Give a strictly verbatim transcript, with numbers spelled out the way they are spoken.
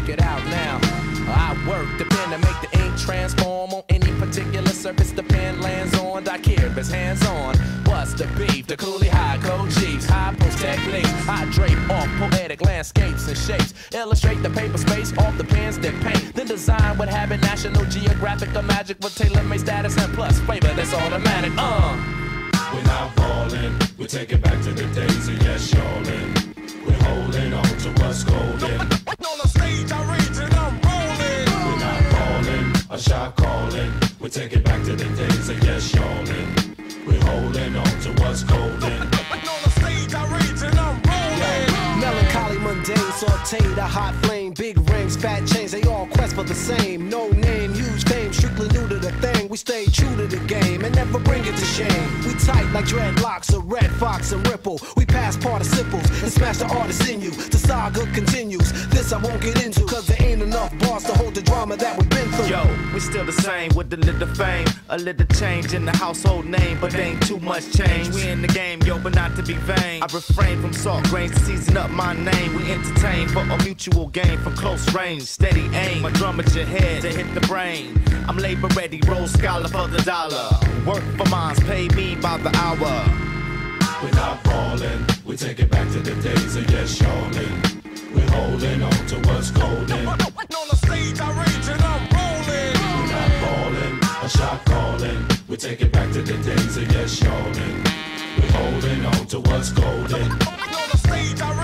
it out now. I work the pen to make the ink transform on any particular surface the pen lands on. I care if it's hands on. What's the beef? The coolie high code chiefs, high post techniques. I drape off poetic landscapes and shapes. Illustrate the paper space off the pens that paint. Then design what habit National Geographic or magic with tailor-made status and plus flavor that's automatic. Uh. We're not falling, we take it back to the days of yes, y'allin'. We're holding on to what's golden. On the stage, I rage and I'm rolling. We're not falling, a shot calling. We take it back to the days of yes, y'allin'. We're holding on to what's golden. On the stage, I rage and I'm rolling. Melancholy, mundane, sauteed, a hot flame, big rings, fat chains, they all quest for the same. No name, huge fame, strictly new to the thing. We stay true to the game and never bring it to shame. We tight like dreadlocks, a red fox and ripple. We pass participles and smash the artist in you. The saga continues. This I won't get into, cause there ain't enough bars to hold the drama that we've been through. Yo, we still the same with a little fame, a little change in the household name, but ain't too much change. We in the game, yo, but not to be vain. I refrain from salt grains to season up my name. We entertain for a mutual gain from close range, steady aim. My drum at your head to hit the brain. I'm labor ready, roll scholar for the dollar. Work for mines, pay me by the hour. We're not falling, we take it back to the days of yes, y'allin'. We're holding on to what's golden. On the stage, I rage and I'm rolling. We're not falling, a shot calling. We take it back to the days of yes, y'allin'. We're holding on to what's golden. On the stage, I